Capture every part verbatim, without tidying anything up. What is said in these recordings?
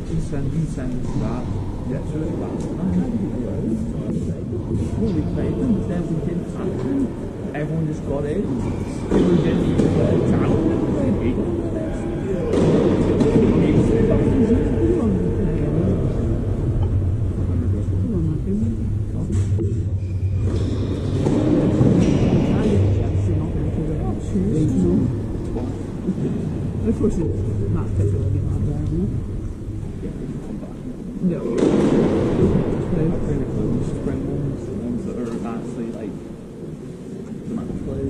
He sends, he sends that. Yeah, so it's bad. Well, we played them, then we didn't have them. Everyone just got in. We didn't even play a channel. We Of course, it's not specifically not there, no? No. Not really cool. Sprint ones, the ones that are actually like match play.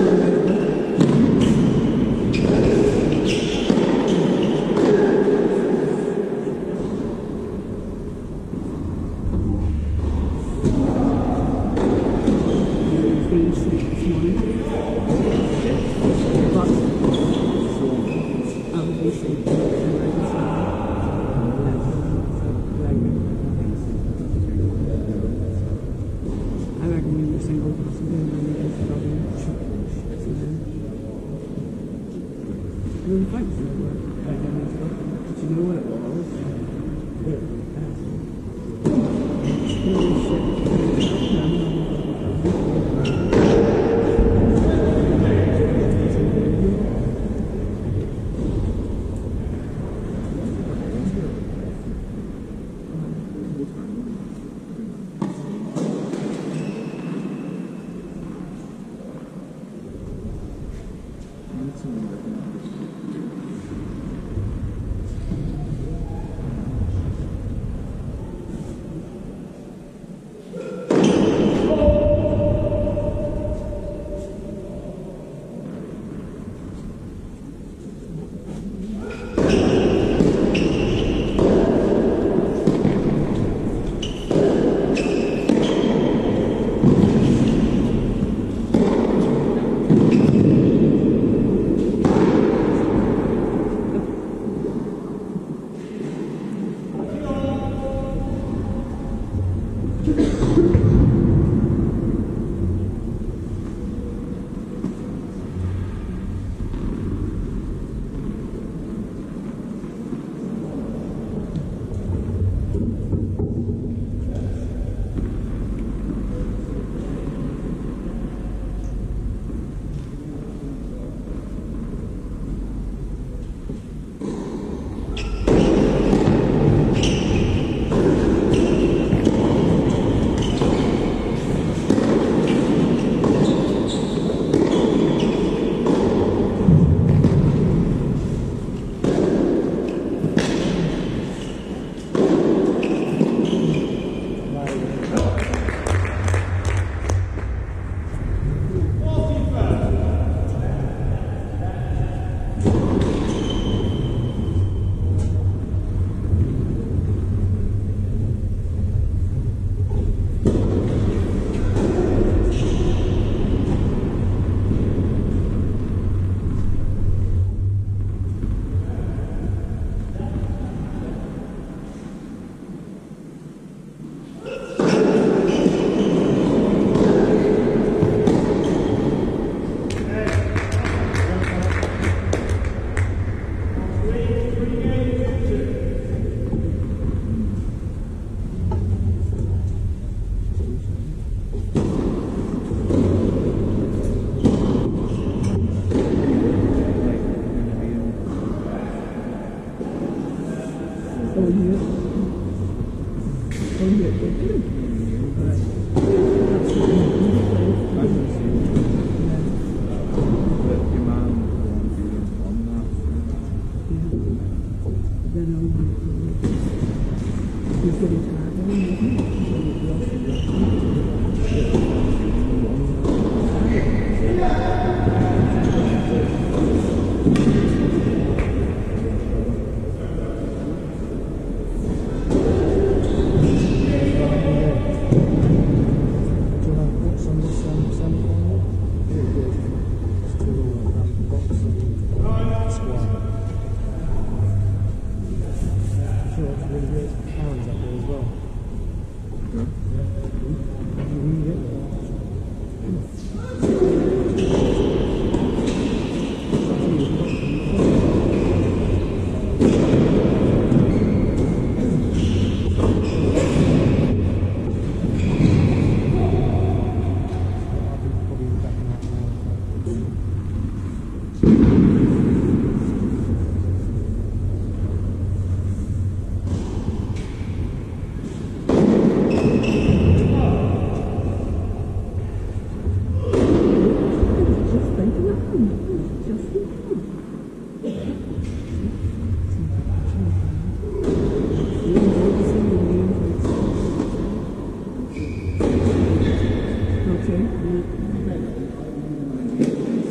Okay.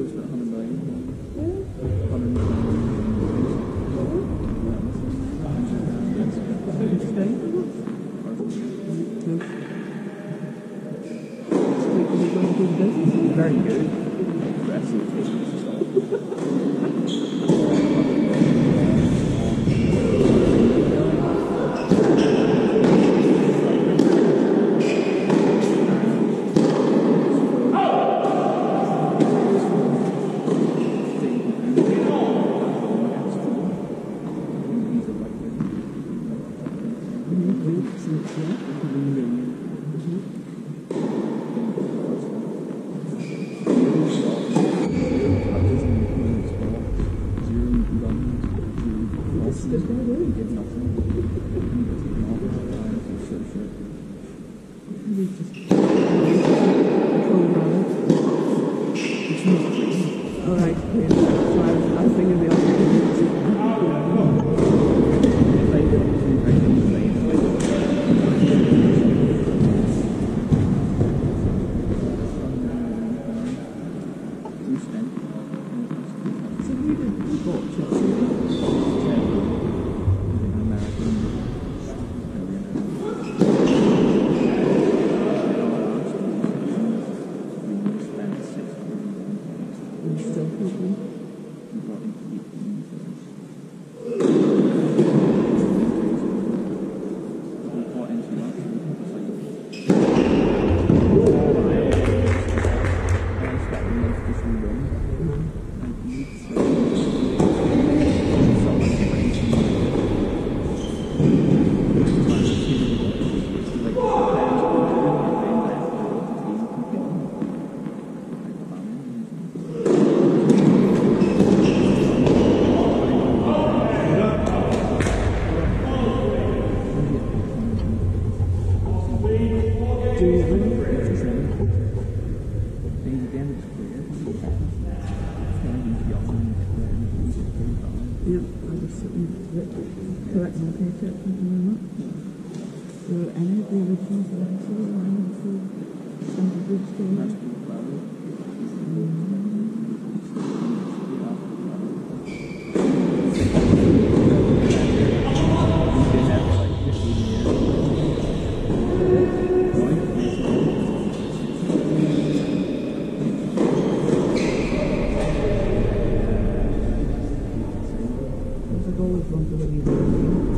it's got one hundred million. Yeah. one hundred million. Interesting. Very good. Impressive. Alright, yeah. So I was, I was thinking the other thing. So we did, we bought Chelsea. Still thinking. Yep, I was sitting correct my paycheck, thank you very much. So any of the originals that I saw, I went to Santa Bridge Store. I've always wanted a new building.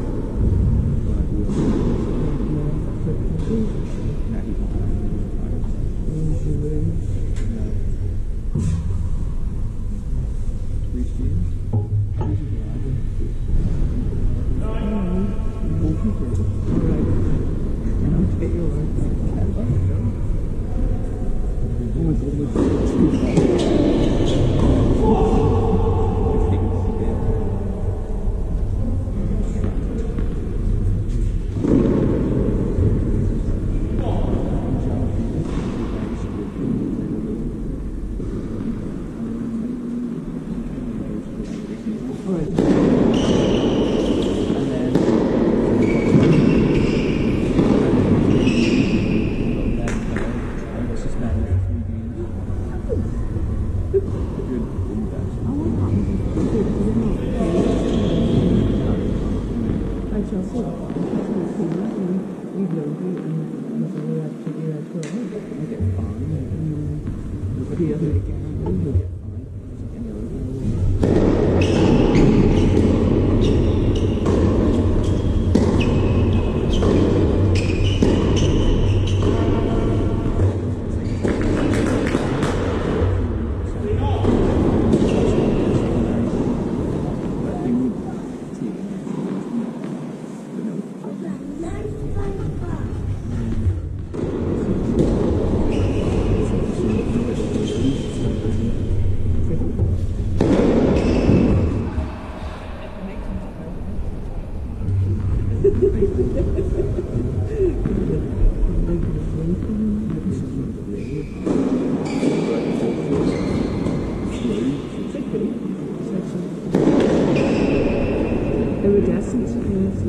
Iridescent, yes,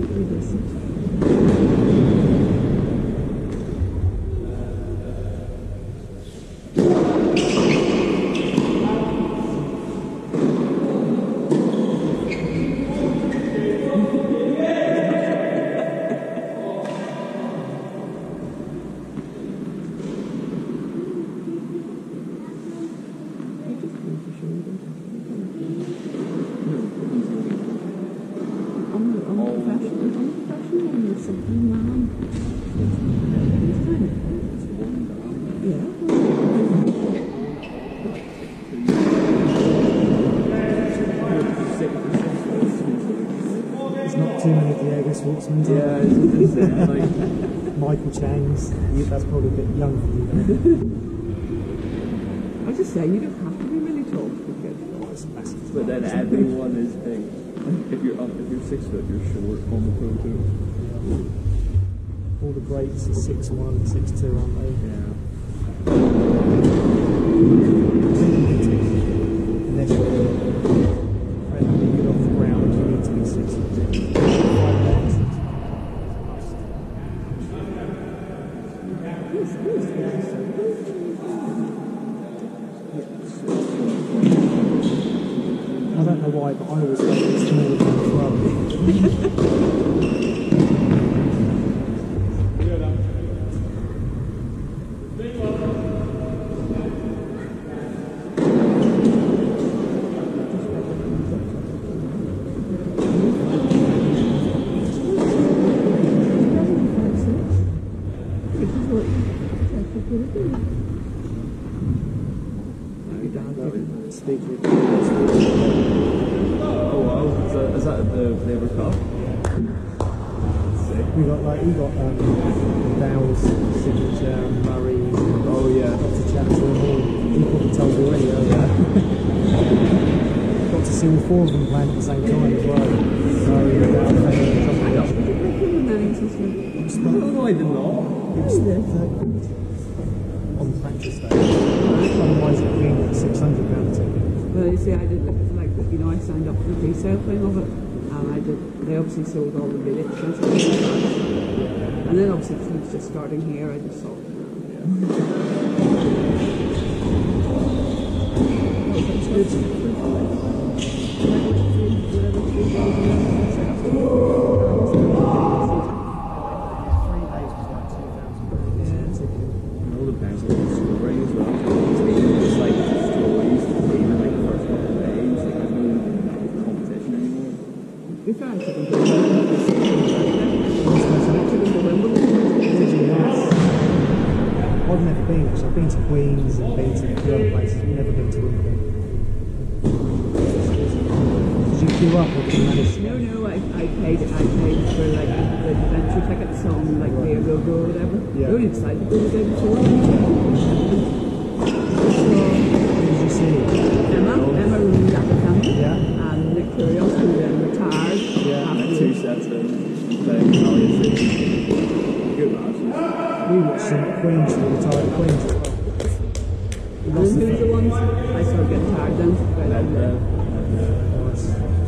iridescent. There's not too many Diego Schwartzmans. Yeah, it's just there, like. Michael Chang's. You, that's probably a bit young for you. I was just saying, you don't have to be really tall to be good. But then everyone is big. If you're up, if you're six foot, you're short on the pro tour. All the greats are six one, six two, aren't they? Yeah. Unless you're incredibly good off the ground, you need to be six two. I don't know why, but I always thought it was smaller than twelve. Speaking of Oh wow, is that, is that the Labour Cup? Sick. we got like we got um, Dow's signature, Murray. Oh yeah. Got to chat to them all. He probably told you already. Oh, yeah. Got to see all four of them playing at the same time as well. Murray, Dow, No, no, I did not. it was on practice day. Otherwise, it'd been six hundred pound ticket. Well, you see, I did like, like you know, I signed up for the pre-sale thing of it, and I did. They obviously sold all the billets and stuff like that. And then obviously, since it's just starting here, I just thought, yeah. All depends on the story as well. It's like stories, even like the first couple of days, like there's no competition anymore. If I took them to Wimbledon, I've never been, actually. I've been to Queens and been to a few other places. I've never been to Wimbledon. Did you queue up or did you manage to no, no, I, I paid, I paid for like the adventure tickets on like Pay Go Go or whatever. Yeah. I only decided to go the day before. Who did you see? Emma, Emma Rooney at the camera, Yeah. and Nick Kyrgios, who then retired. Yeah. And after two sets of playing Italian City. Good matches. We watched some Queens, the retired Queens as well. We And lost then the who's the ones? I started getting tired then. Right And then. uh, Nice.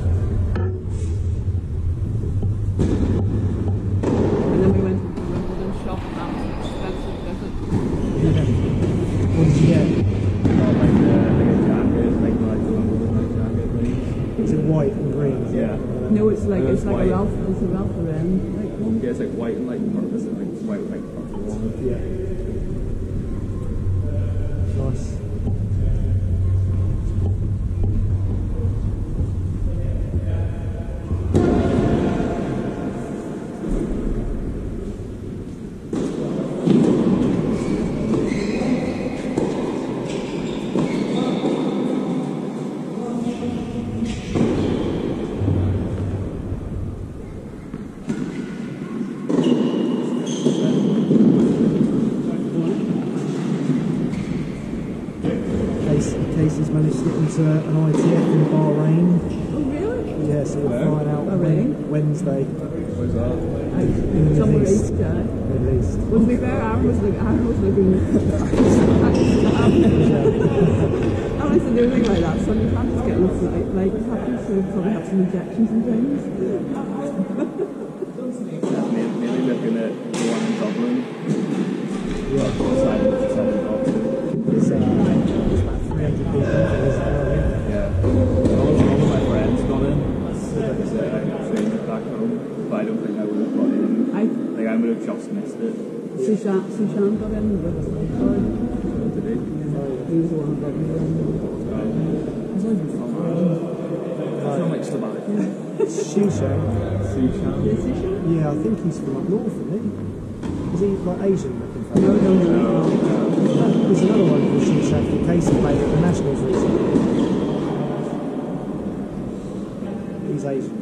And then we went to the Wimbledon shop. That was an expensive visit. Yeah. What did you get? got like a, like a jacket, like like the Wimbledon like jacket thing. Is it white and green? Yeah. No, it's like Uh, it's like white. a Ralph, it's a Ralph Lauren like one. Yeah, it's like white and like purple. Is it like it's white with like purple on it? Yeah. Nice. Casey's managed to get into an I T F in Bahrain. Oh really? Yeah, so we're Where? flying out Bahrain? Wednesday. Where's that? In the Somewhere Middle East. east, uh, Middle East. well, to be fair, Aaron was like, Aaron was looking. I like to do anything like that, so you can't just get lots of like, like happens to probably have some injections and things. Maybe, maybe looking at the one in Dublin. Yeah. Seven, seven Oxford. It's, uh, it's about three hundred people. Is that right? Yeah. All, all of my friends got in. Like I said, I got trained back home, but I don't think I would have got in. I, Like I would have just missed it. Sushan, Sushan got in with us. Today. He was the one who got me in. It's not even from Ireland. It's from like Slovakia. Shushan. Sushan. Is Sushan? Yeah, I think he's from up north, isn't he? Is he like Asian looking for? No, no, no. No, no. There's another one called Shoot Shaft. Casey played at the Nationals recently. He's Asian.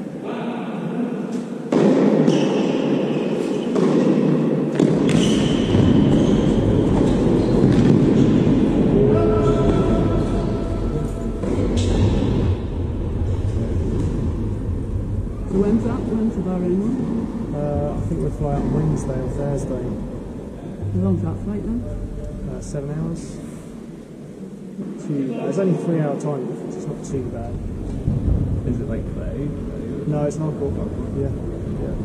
So when's that? When's the Bahrain one? Uh, I think we'll fly out on Wednesday or Thursday. How long's that flight then? Uh, seven hours. Not too bad. It's only three hour time difference. It's not too bad. Is it like play? No, it's not cool. Yeah. Yeah.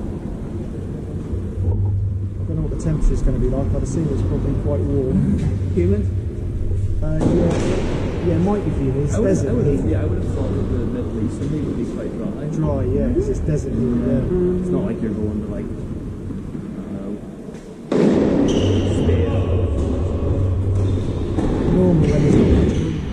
I don't know what the temperature's going to be like. I'd assume it's probably quite warm. Humid? Uh, yeah. Yeah, it might be humid. It's I would, desert I would, heat. yeah, I would have thought that the Middle Eastern heat would be quite dry. Dry, yeah. It's just desert heat. Yeah. Mm. It's not like you're going to like, I don't know, Spain. Normal when it's not.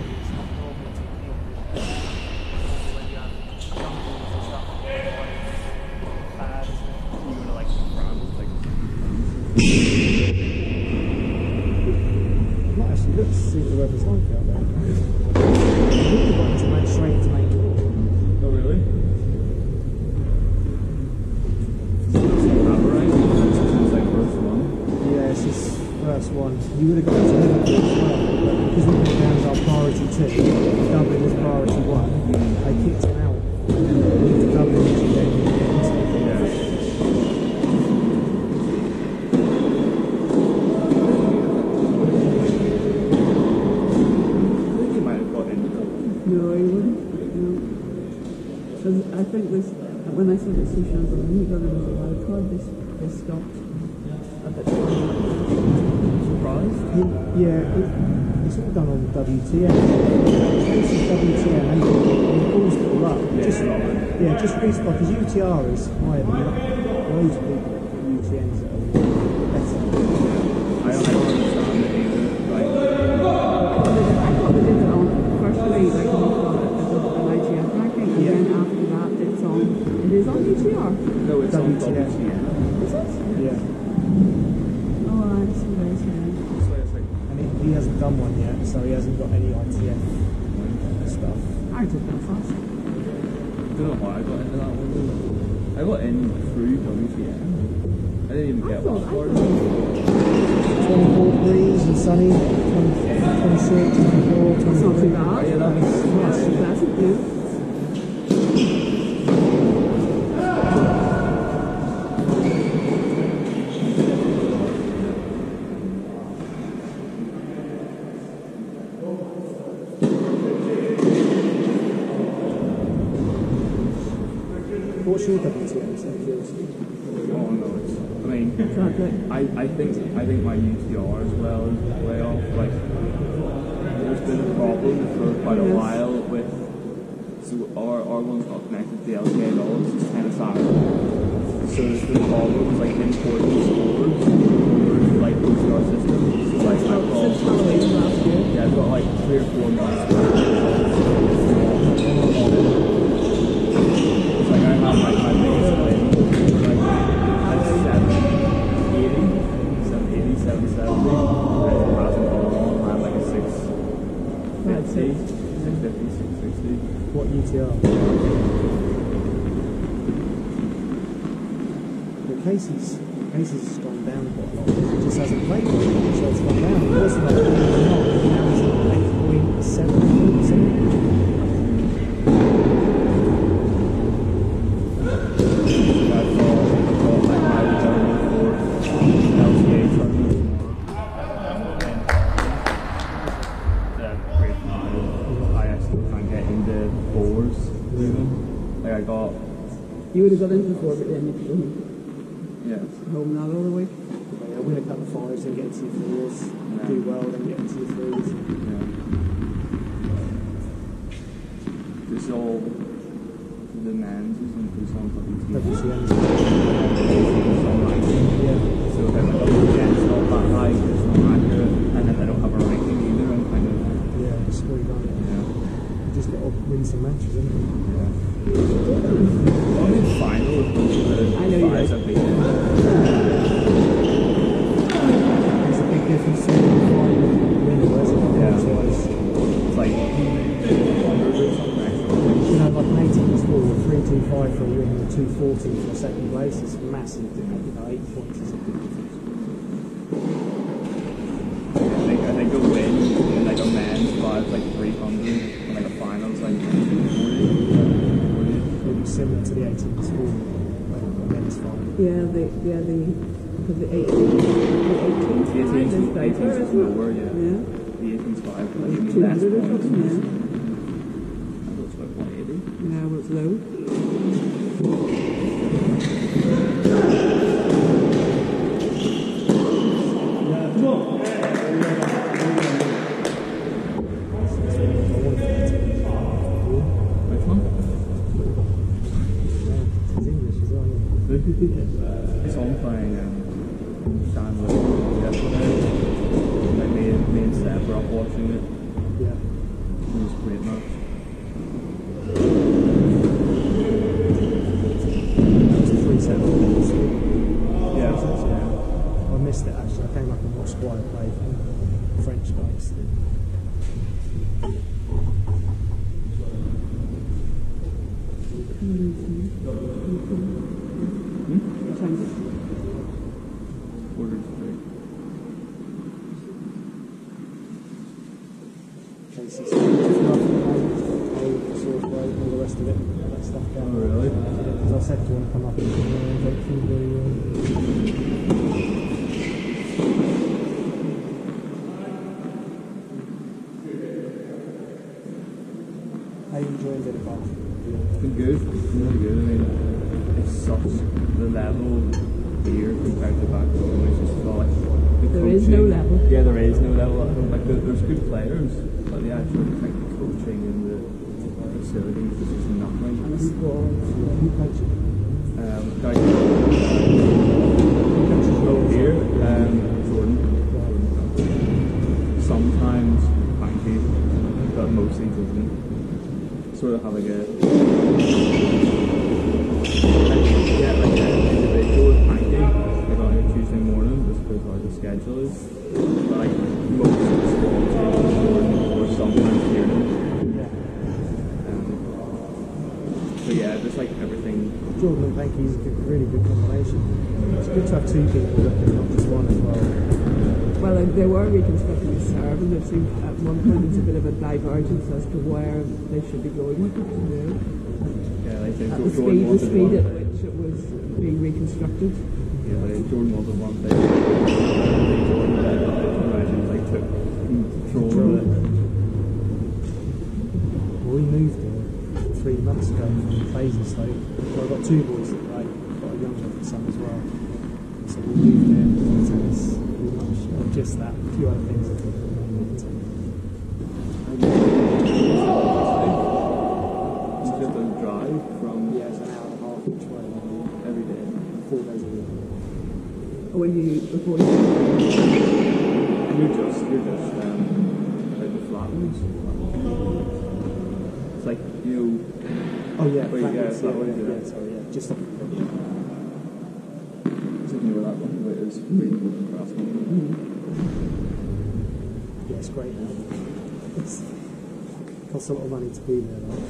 Might actually look to see what the weather's like out there. I really wanted to make straight to make it. Oh really? It's like first one. Yeah, it's his first one. You would have got to Liverpool as well, but because we put down as our priority two, Dublin was priority one, they kicked him out. The Dublin was again. Yeah. No, I wouldn't. No. Because I think this, when I said that Sushan's on the meat gun, it was a wild card, they, they stopped a bit surprised. Yeah, it, it's all done on W T N. This is W T N, and he pulls it all up. Yeah, Just, it's not good. yeah, just restart, because U T R is higher than that. Loads of people at U T Ns that are better. I, I don't understand it either. Like, I thought they did it on, firstly, like when we got it, it was an I G F ranking, and Yeah. then after that it's on, it is on U T R. no, it's on W T N. W T N. Is it? Yeah. Oh, I see what you're saying. It's like, it's like, And he, he hasn't done one yet, so he hasn't got any I T F stuff. I did that fast. I don't know how I got into that one. I got in through W T N. I didn't even I get thought, one I for it. thought, twenty-four degrees and sunny, twenty, twenty-six, twenty-four, it's not too twenty-three. bad. Yeah, that was That's nice. pleasant, yeah. What's your W T N? So Oh no, it's, I mean, Exactly. I, I think I think my U T R as well is way off. Like, there's been a problem for quite a Yes. while with so our our one's not connected to the L T A at all. It's just kind of sad. So there's been problems like importing scores for like U T R systems. So like I've got Since Halloween last year. yeah, I've got like three or four months. It's like I have like my biggest win, like at seven eighty, seven eighty, seven seventy. And it hasn't gone on. I have like a six fifty, six fifty, six sixty. what U T R? But Casey's, Casey's has gone down quite a lot. He just hasn't played very much, so it's gone down. It was like not, now it's at eight point seven percent. I've got, I've got like my return for L T A tournament. The great final. I actually can't get into fours. Even. Like I got, You would have got into the four, but then you could go yeah. home that other week. Yeah, win a couple of fives, then get into your fours, do well, then get into your threes. Yeah. This all the men's is on this on W T N. W T Ns. Yeah. So then my W T N is not that high, it's not accurate, and then they don't have a ranking either. I'm kind of Yeah, it's really done. yeah. You just got to win some matches, haven't you? Yeah. I'm in final with both of the I know you fives did. I've beaten. It's a big difference between five windows and Yeah. size. It's like one hundred or something extra. You know, like an eighteen score, three two five for a win and two forty for a second place. It's massive. You know, eight points is a big difference. I think I think a win in like a men's five is like three hundred, and like a finals like two forty. It would be similar to the eighteen score, like a men's five. Yeah, the yeah the because the eighteen the eighteen The eighteen's is better, eighteen's isn't it? lower, yeah. Yeah, The eighteen's five, but like like even two less hundred or points. something. Yeah, I thought it's about one eighty. yeah, well, it's low. Which one? It's English as well. It's on playing um, Chandler yesterday. Like me and, me and Seth were up watching it. Yeah. It was a great match. It's three seven. Yeah, Yeah. I missed it actually. I came up and watched Squire play French guys. What time is it? Quarter to three. Casey's all the rest of it, all that stuff down. Oh, really? Because I said, do you want to come up and uh, vote for the How you enjoying it, Bob? It's been good. It's been really good. I mean, it's such the level here compared to back home. It's just all like the There coaching. is no level. Yeah, there is no level at home. Like there, there's good players, but the actual like the coaching and the facilities is just nothing. And a squall. Yeah, who coaches? Um, guys, oh here, um, Jordan. Sometimes Banky, but mostly doesn't. Sort of have like a yeah, like an individual with Banky, like on a Tuesday morning, just because how the schedule is. But like most of the squads are Jordan or sometimes Kieran. Yeah. Um, so yeah, just like everything. Jordan and Banky's a good, really good combination. It's good to have two people looking, not just one as well. Well, like, they were reconstructing the serve, and there seemed at one point there's a bit of a divergence as to where they should be going with it. You know? Yeah, like they At the Jordan speed, the wanted speed one at thing. which it was being reconstructed. Yeah, like Jordan wanted one thing. Like Jordan led the imagine like took control of it. Well, we moved here three months ago from Basingstoke. So I've got two boys that play, got a younger son as well. So we moved here, and it's pretty much uh, just that, a few other things that we've made it. You just have to drive from Yeah, it's an hour and a half each way, every day. four days a week. When you, before you, And you're just you're just um like the flatlands. It's like you Oh yeah, Where you go, Flatlands, that way, yeah, yeah. yeah, sorry, yeah, just up the road. it's like you know where that one way is really across one. Yeah, it's great now. It's costs a lot of money to be there though.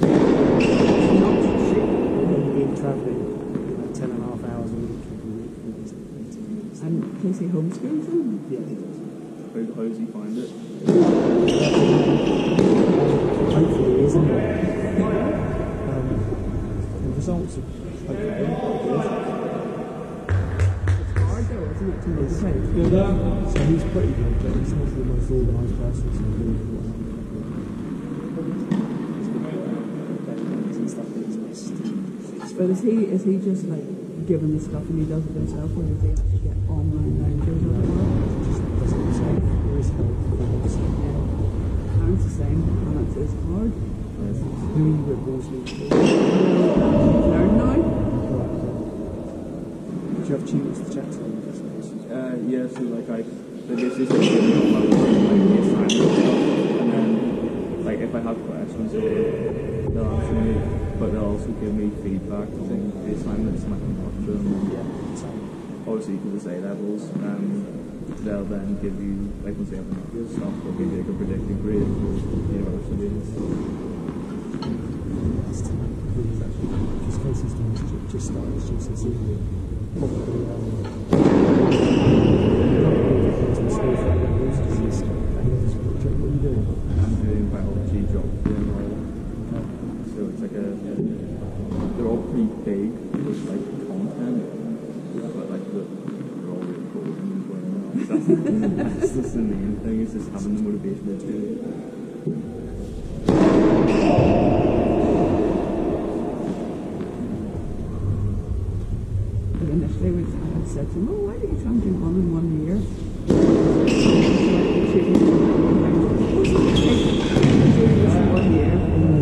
When you've been travelling, you know, ten and a half hours a week every week, it's eighteen minutes. and Casey homeschools them. Yeah, it does. How, how does he find it? Hopefully he is anyway. Um, the results are okay. Good. It's hard though, isn't it, to motivate? So he's pretty good, but he's not the most organised person. So really good. And stuff that he's missed. But is he is he just like given the stuff and he does it himself, or does he actually get online managers or whatever? Just doesn't himself. There is help. Yeah. And it's the same, and it's, it's hard. Who are you with, Wolseley? Learn now. Do you have tutors to chat to? Uh, yeah, so like I, they basically just give me all my work, like the assignment and stuff, and then like if I have questions, they'll, they'll answer me, but they'll also give me feedback on the assignments and I can talk to them. Yeah, same. Obviously because it's A levels, um, they'll then give you, like once they have enough stuff, they'll give you like a predicted grade for universities. Because Casey's doing just, just started his G C S E year. Probably, um, into the school for A levels because he's what are you doing? I'm doing biology, geography and all. Okay. So it's like a, they're all pretty big with like content, but like the, they're all really cool and enjoying it. That's, that's just the main thing, is just having the motivation to do it. Initially, we had said to him, oh, why do you try and do one in one year? One year.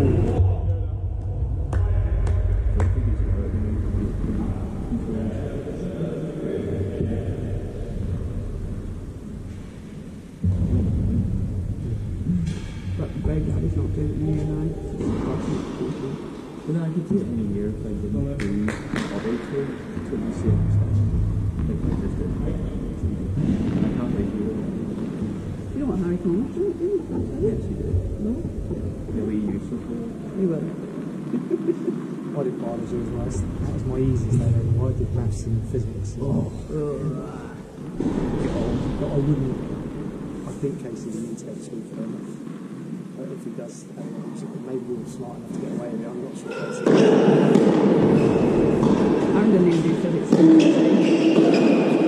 But Greg Daddy's not doing it in a year now. But then I could do it in a year if I didn't do other two to the same stuff. Like I just did. I can't wait to do it. You don't want Harry Connick, do you? Yes, you did. No? Yeah, we used to play. You will. I did biology as well. That was my easiest day anymore. I did maths and physics. Oh. But I wouldn't, I think Casey would need to go to school for them. But if he does, maybe we're smart enough to get away with it. I'm not sure Casey. I'm going to do physics.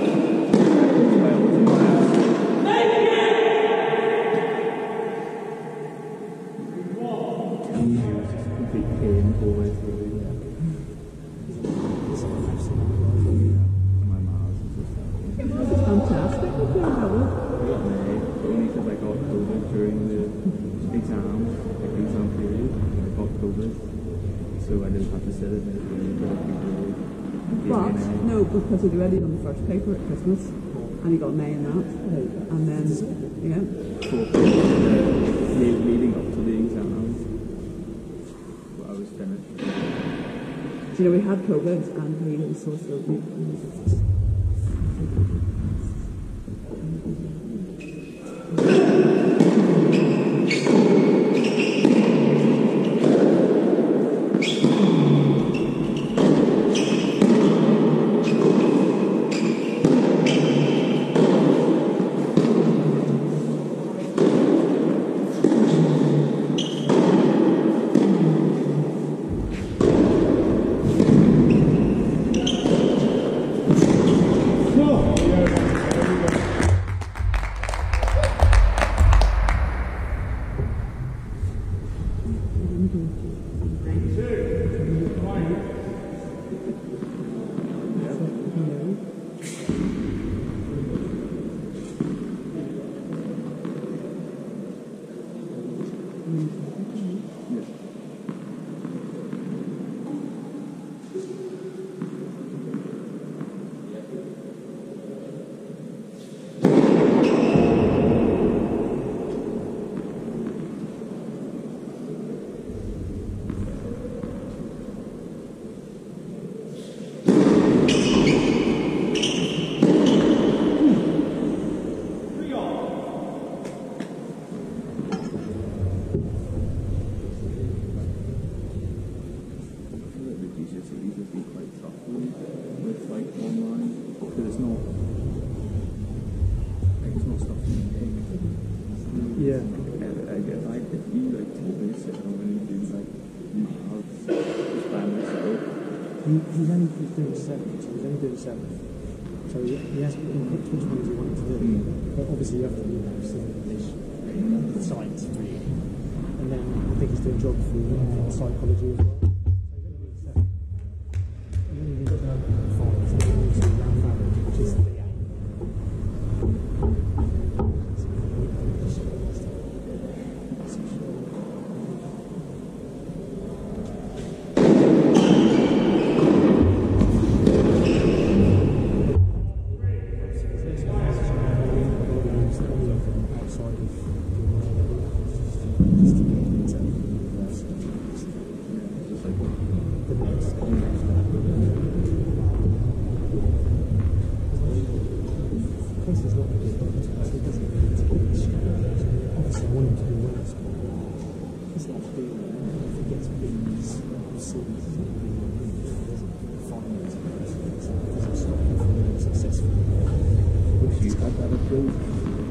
Fantastic. What do you have with? Only because I got COVID during the exams, like the exam period. I got COVID, so I didn't have to sit it. But, no, because he'd already done the first paper at Christmas, and he got an A in that. And then, yeah. So, uh, leading up to the exams, well, I was finished. So, you know, we had COVID, and he was so so weak. Yeah. I guess I if you like told me sit home and do like maths just by myself. He, he's only doing seven, so he's only doing seven. So he, he has been picked which ones he wanted to do. Mm. But obviously you have to do maths and English, the science really. And then I think he's doing geography and psychology as well. So he's only doing seven. He only needs to five, so he needs to round average, which is the aim. if it gets B's or C's, it doesn't find it. It doesn't stop you from being successful. Wish you had that approved.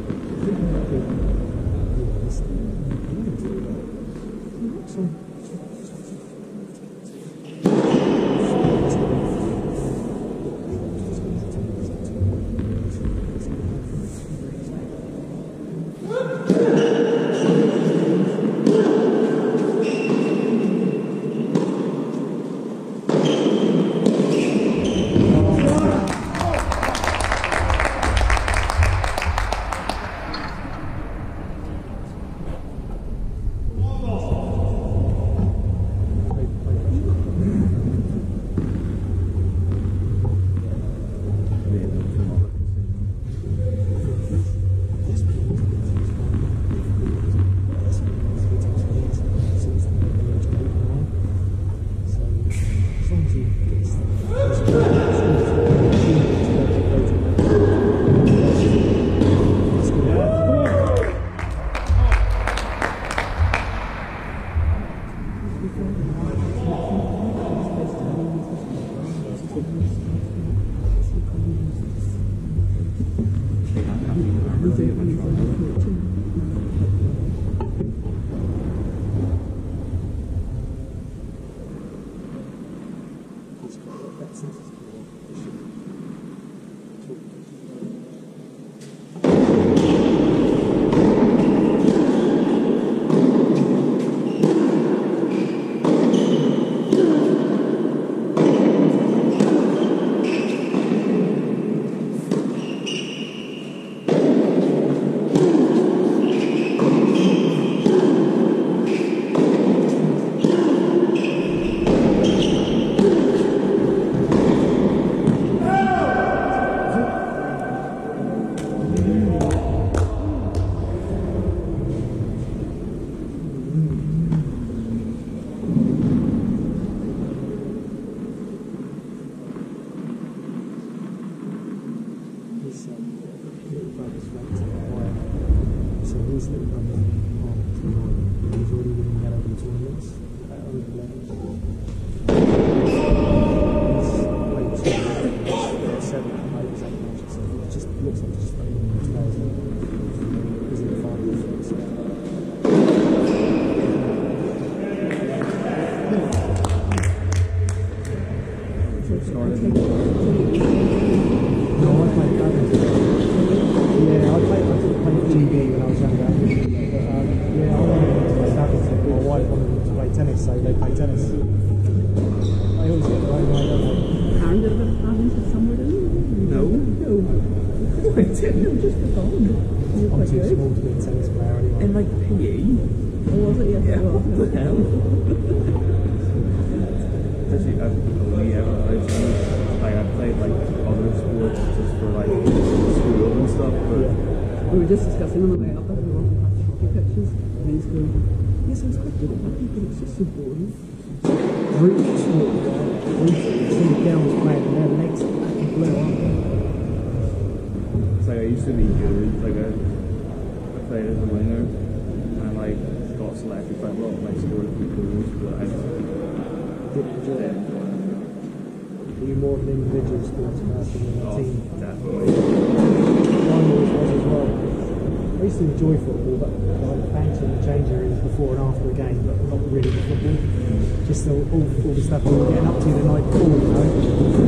Enjoy football, but like banter and changer is before and after a game, but not really the football. Just all, all, all the stuff we were getting up to the night before, you know.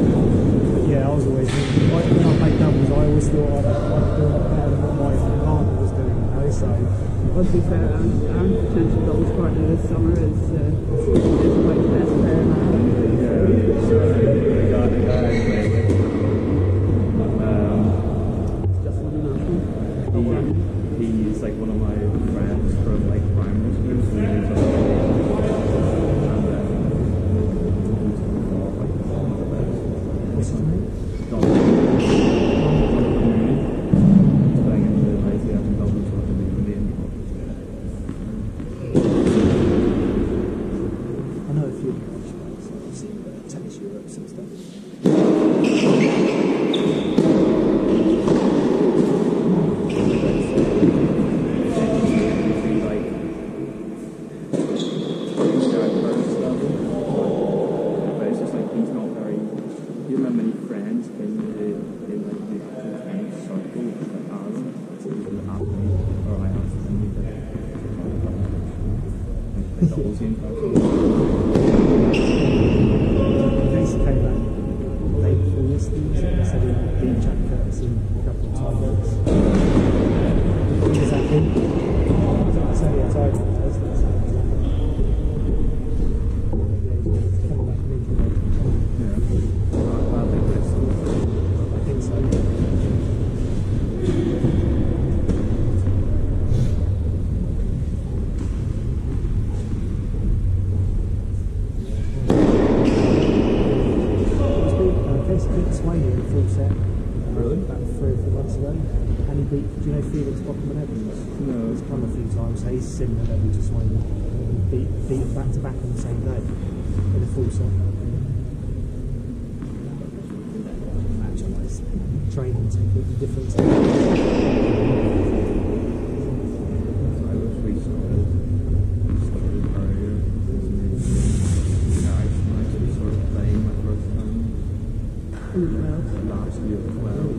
But yeah, I was always, like, when I played doubles, I always thought I'd, I'd do a lot better than what my partner was doing, you know. So, well, to be fair, our, our potential doubles partner this summer is, uh, is quite the best player now. Yeah, the guy, the guy I played with. Um, just one enough. He, he's like one of my friends from like primary school, so he's like, and then he's like, what's his name? Don. He's playing in the like the F M W, so I can be in the McDonald's infection. Casey came back the day before yesterday. He said he beat Jack Curtis in a couple of times. Is that him? I said he had time on Thursday. So coming back from injury. Yeah. I think Bristol. I think so, yeah. Swayne in the full set. Really? About three or four months ago. And he beat, do you know Felix Bockerman Evans? No. He's come a few times, so he's similar level to Swayne. He beat, beat him back to back on the same day in a full set. Match wise, training's completely different. I wish we started, started earlier. Yeah, I actually started playing my first time. Last year as well.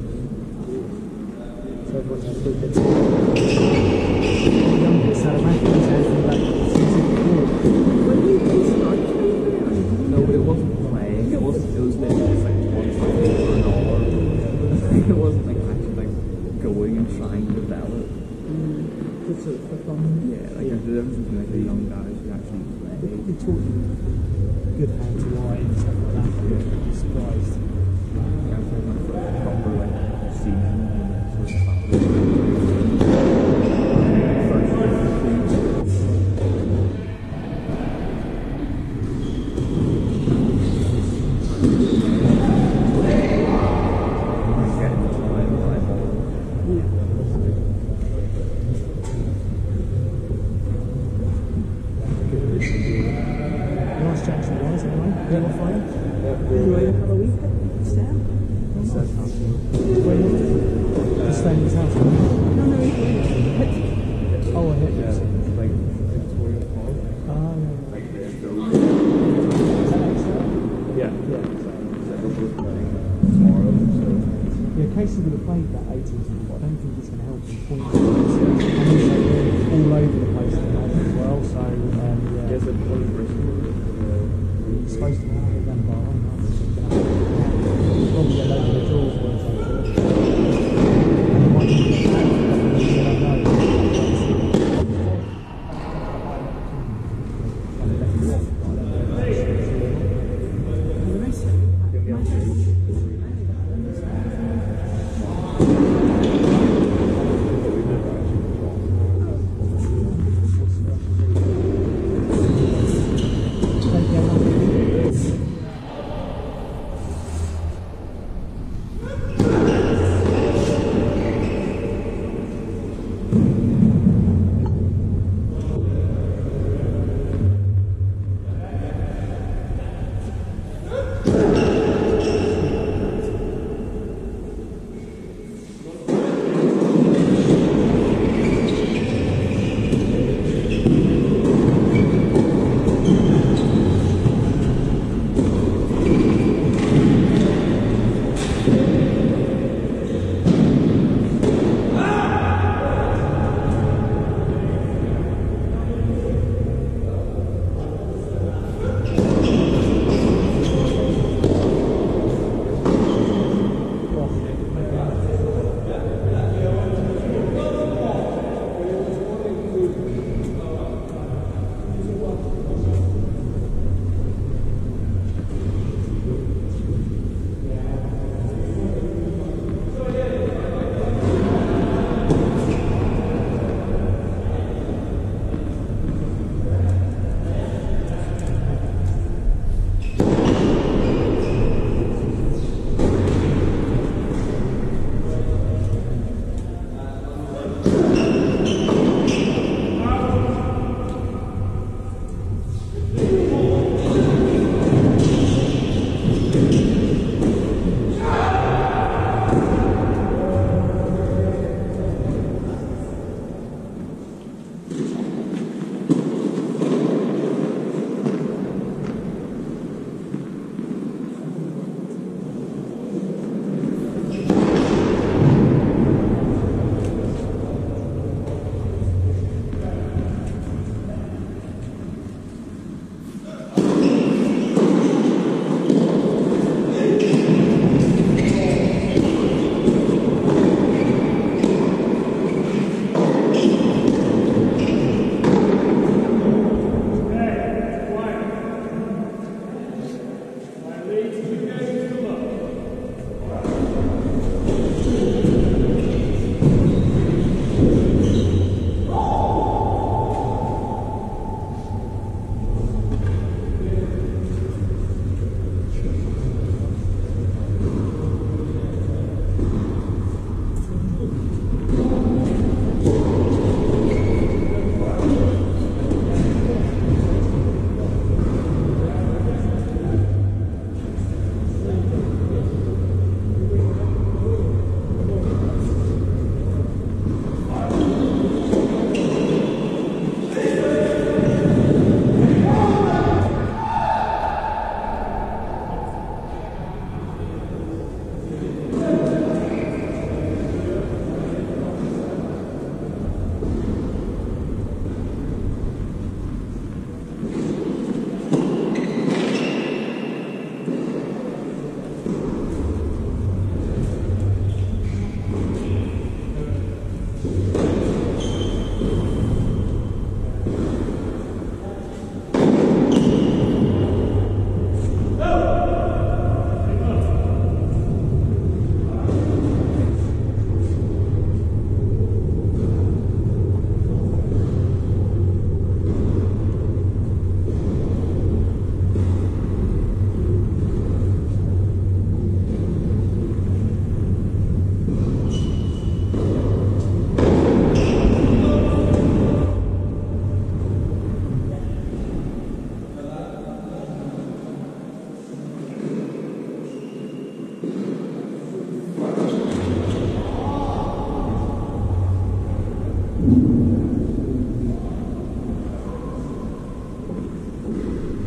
So everyone's had a good bit. The youngest Salamanca's had from back season before. When you did start training, No, but it wasn't playing. It wasn't. It was literally just like one something for an hour. It wasn't like actually like going and trying to develop. just sort of for fun. Yeah, like yeah. The difference between like the young guys who actually play. They taught you good hand to eye and stuff like that. You'd be surprised. Yeah, I played my first proper like season and sort of first Nice Jackson guys, anyway. Yeah, what fine? You want to have a weekend? Sam? Just staying in his house. No, no, he's going. Oh, I hit Yeah, you. it's like Victoria Falls. Ah, Like they're so yeah. yeah. Yeah. So we're both playing tomorrow, so Yeah, Casey would have played that eighteenth, but I don't think it's going to help him point. I mean, they're all over the place at the moment as well, so um, yeah. yes, it's one Bristol. He's supposed to be out of them by one, aren't they? So he's going to have to probably get over the draws for us, I'm sure. And he might be getting back for a couple of weeks, I don't know.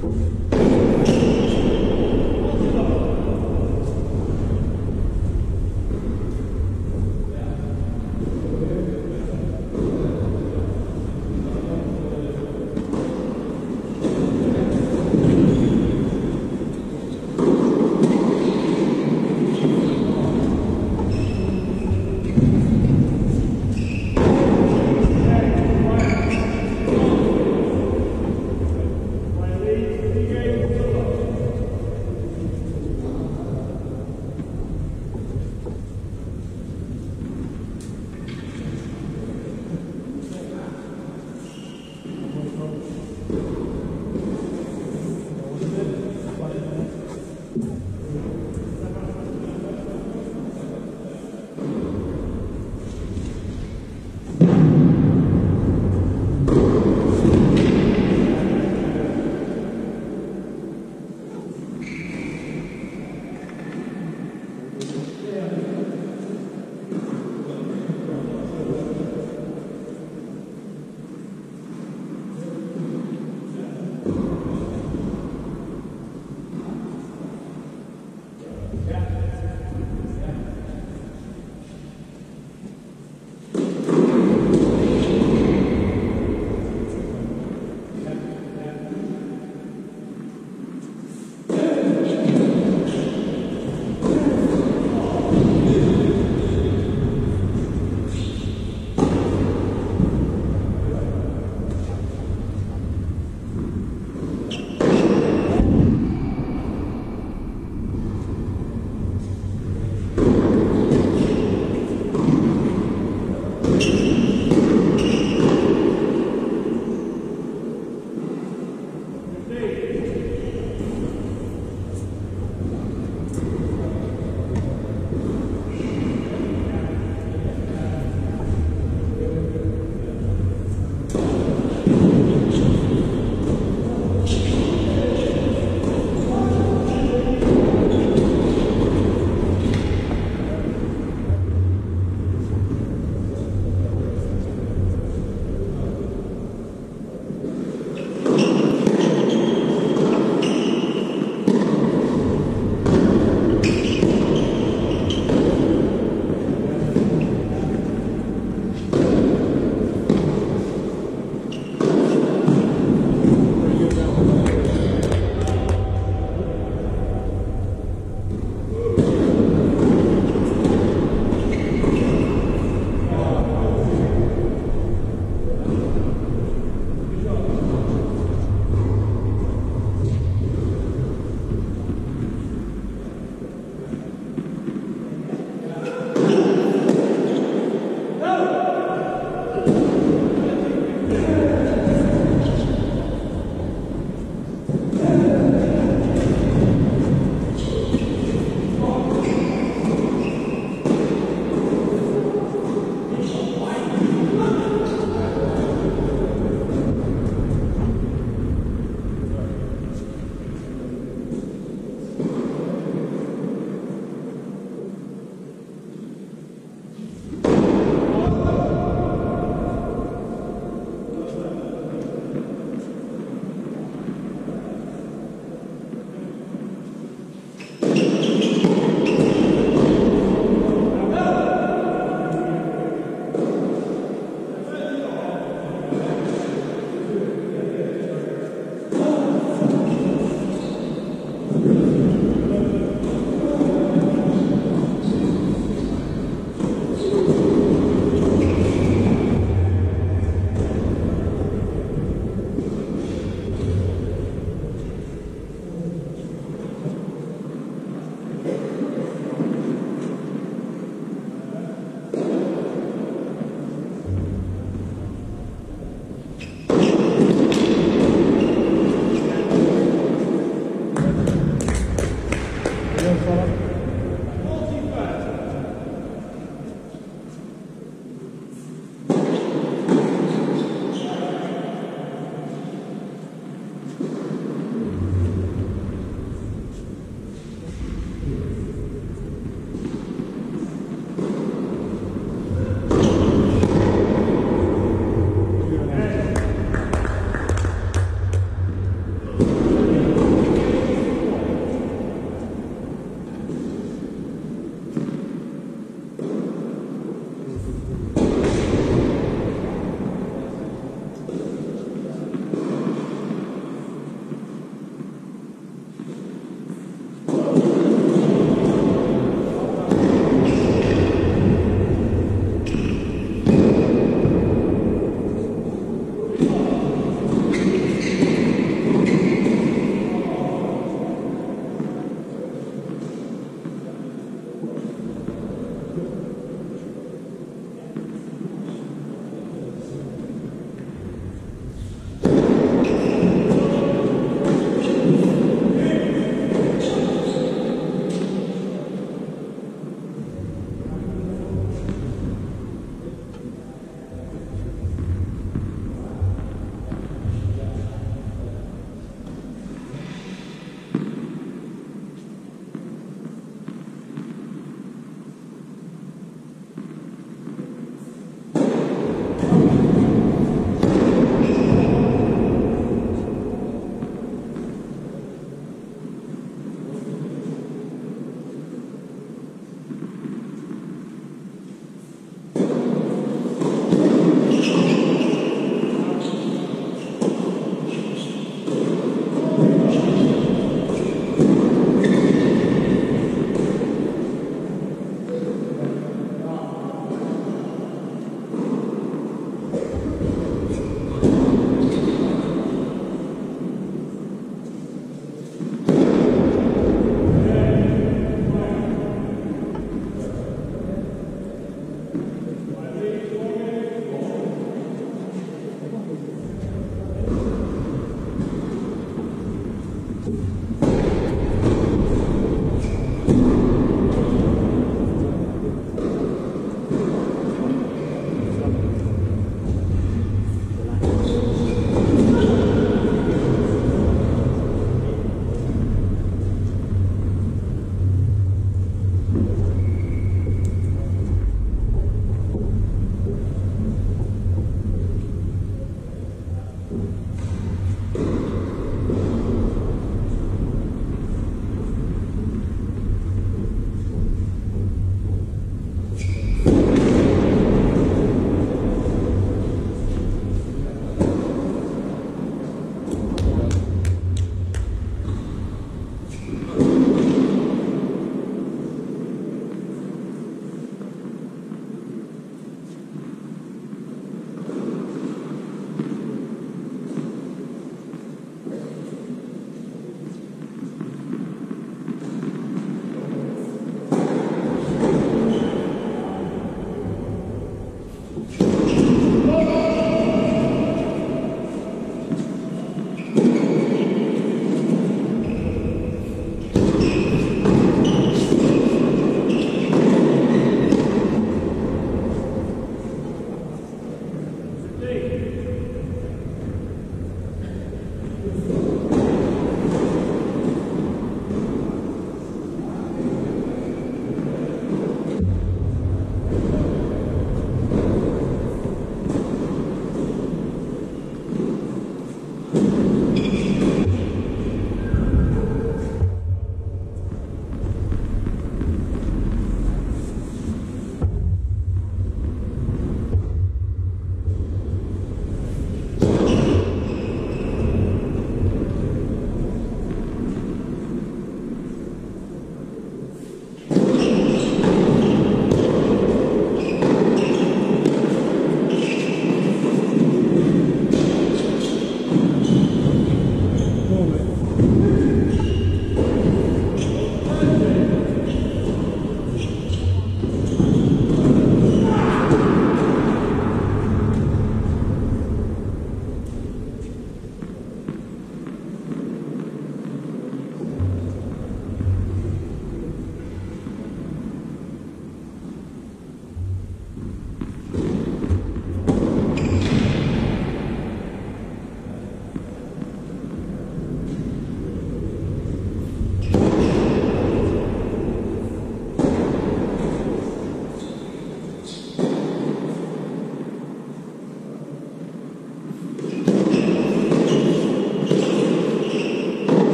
Thank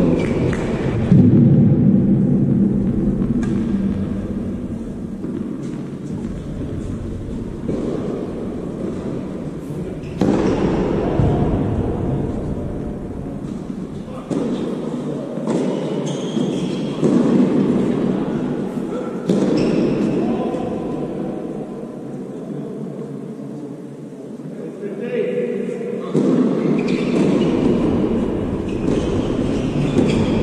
Thank you.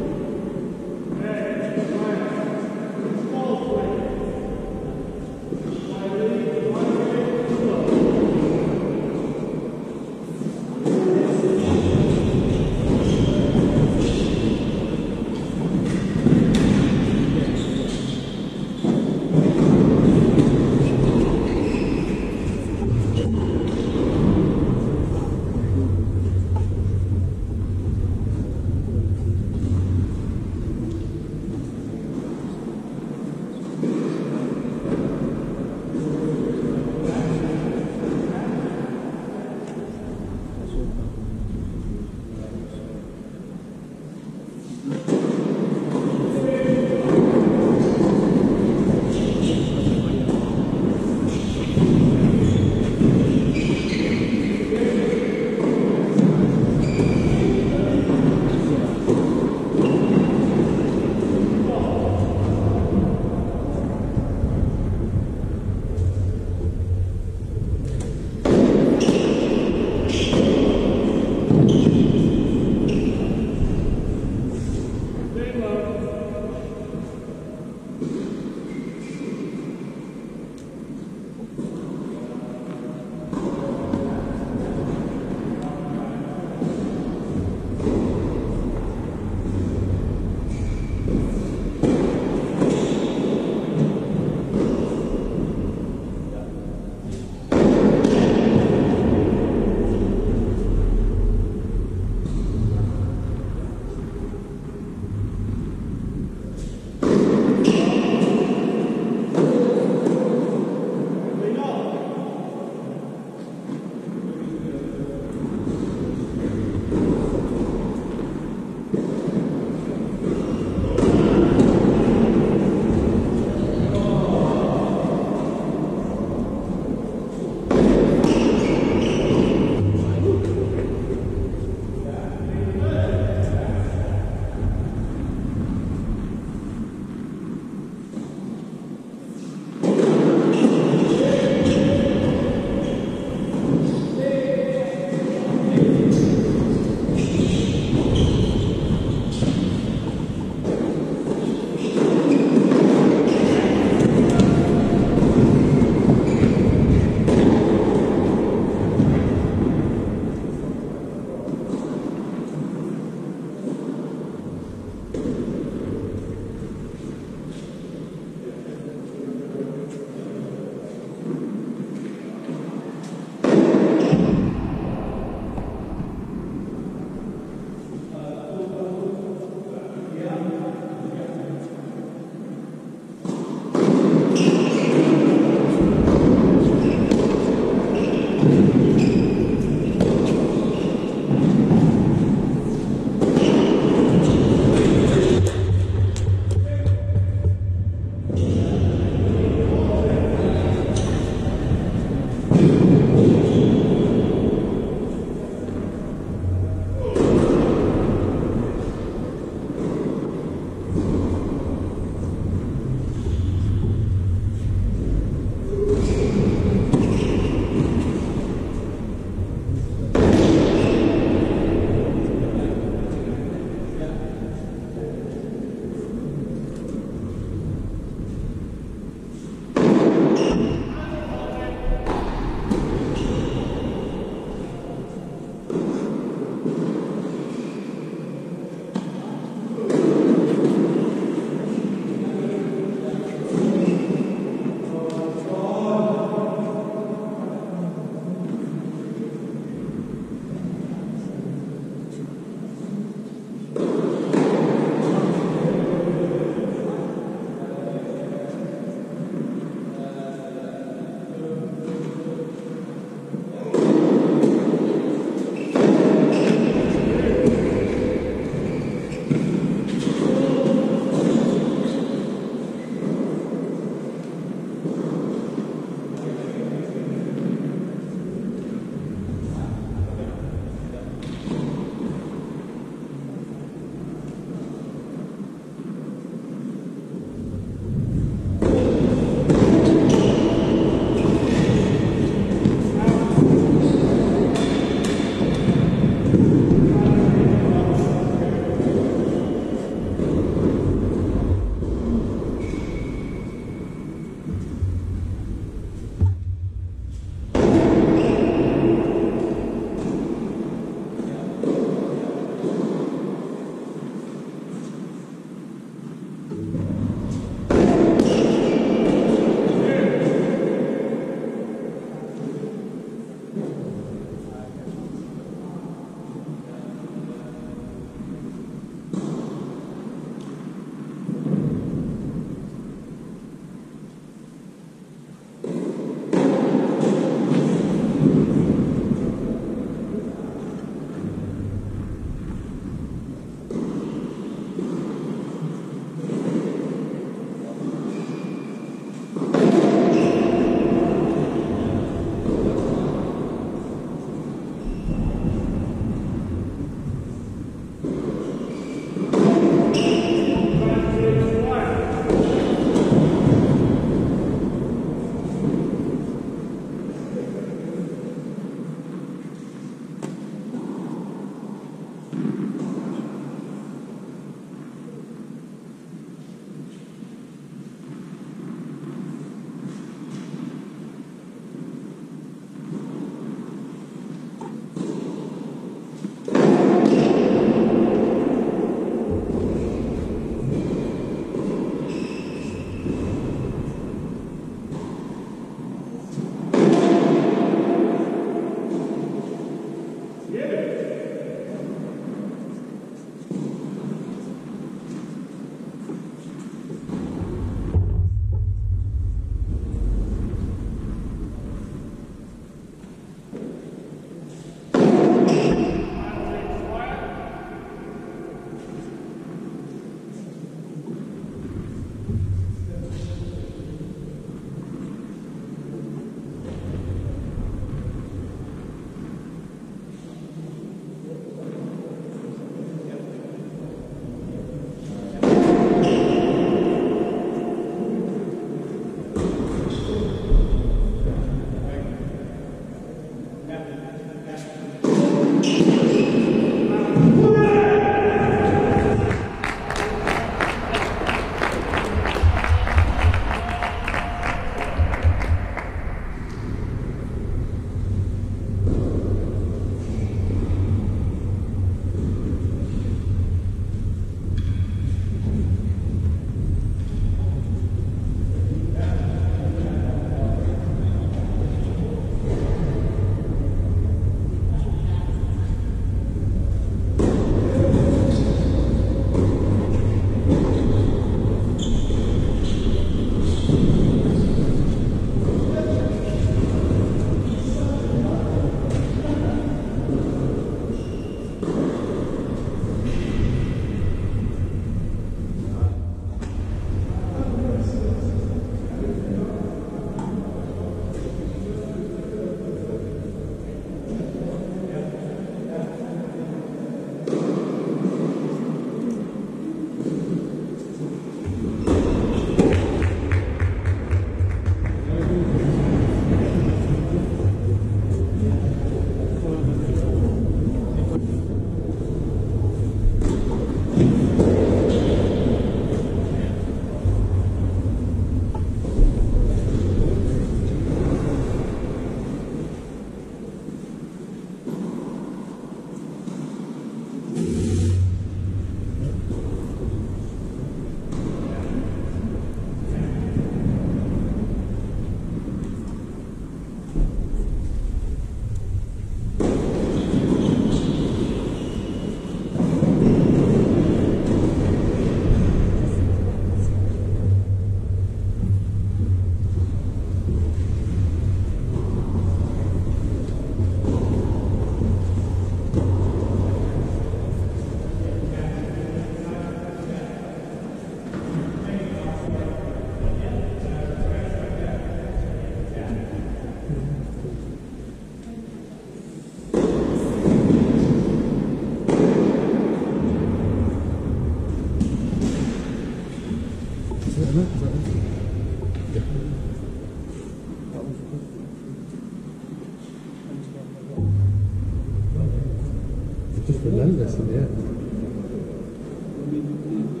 just relentless in the air.